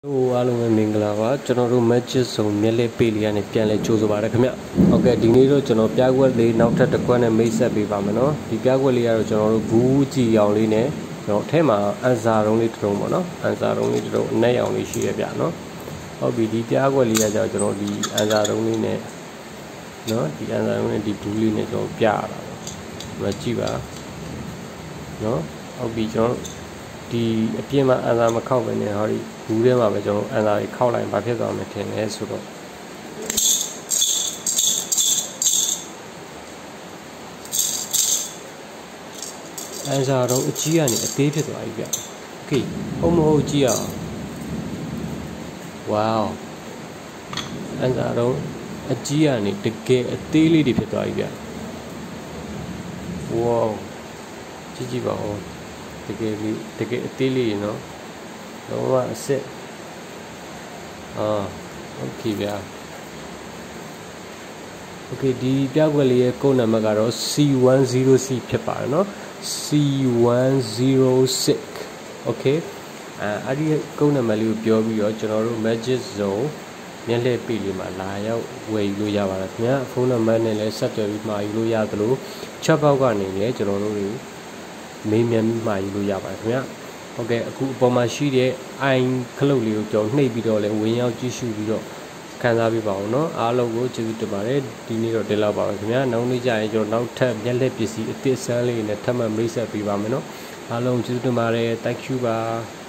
အားလုံးပဲမင်္ဂလာပါကျွန်တော်တို့ matches စုံမျက်လက်ပေးလေးကနေပြန်လဲကြိုးစားပါရခင်ဗျဟုတ်ကဲ့ဒီနေ့တော့ကျွန်တော်ပြားကွက်လေးနောက်ထပ်တစ်ခွက်နဲ့မိတ်ဆက်ပေးပါမယ်နော်ဒီပြားကွက်လေးကတော့ကျွန်တော်တို့ဘူးကြည်အောင်လေးနဲ့ကျွန်တော်အထက်မှာအန်စာတုံးလေးတစ်တုံးပေါ့နော်အန်စာတုံးလေးတစ်တုံးအနက်အောင်လေးရှိရဗျနော်ဟုတ်ပြီဒီပြားကွက်လေးကကျွန်တော်ဒီအန်စာတုံးလေးနဲ့နော်ဒီအန်စာတုံးနဲ့ဒီဘူးလေးနဲ့ကျွန်တော်ပြရတာပေါ့ကြည့်ပါနော်ဟုတ်ပြီကျွန်တော်ဒီအပြင်းမှာအန်စာမခောက်ပဲနဲ့ဟောဒီဘူးထဲမှာပဲကျွန်တော်အန်စာတွေခောက်လိုက်ဘာဖြစ်သွားမလဲထင်လဲဆိုတော့အန်စာတော့အကြီးကနေအသေးဖြစ်သွားပြီဗျโอเคဟုတ်မဟုတ်ကြည့်အောင်ဝေါအန်စာတော့အကြီးကနေတကယ်အသေးလေးတွေဖြစ်သွားပြီဗျဝေါကြည့်ပါဦးတကယ်အသေးလေးနော်တော့အစ်စ်โอเคဗျာโอเคဒီပြကွက်လေးရဲ့ကုန်းနံပါတ်ကတော့ C10C ဖြစ်ပါတယ်เนาะ C106 โอเคအဲ့ဒီကုန်းနံပါတ်လေးကိုပြောပြီးတော့ကျွန်တော်တို့ Magic Zone မျက်လှည့်ပေးလေးမှာလာရောက်ဝယ်ယူလို့ရပါတယ်ခင်ဗျာဖုန်းနံပါတ်နဲ့လည်းဆက်သွယ်ပြီးမှာယူလို့ရသလို chat box ကနေလည်းကျွန်တော်တို့တွေမေးမြန်းပြီးမှာယူလို့ရပါတယ်ခင်ဗျာဟုတ်ကဲ့အခုအပေါ်မှာရှိတဲ့ iron ခလုတ်လေးကိုကျွန်တော်နှိပ်ပြီးတော့လည်းဝင်ရောက်ကြည့်ရှုပြီးတော့ခန်းစားပေးပါအောင်เนาะအားလုံးကိုကျေးဇူးတင်ပါတယ်ဒီနေ့တော့ဒီလောက်ပါပဲခင်ဗျာနောက်နေ့ကျရင်ကျွန်တော်နောက်ထပ်မျက်လက်ပစ္စည်းအသစ်ဆန်းလေးနဲ့ထပ်မံမိတ်ဆက်ပေးပါမယ်เนาะအားလုံးကျေးဇူးတင်ပါတယ် thank you ပါ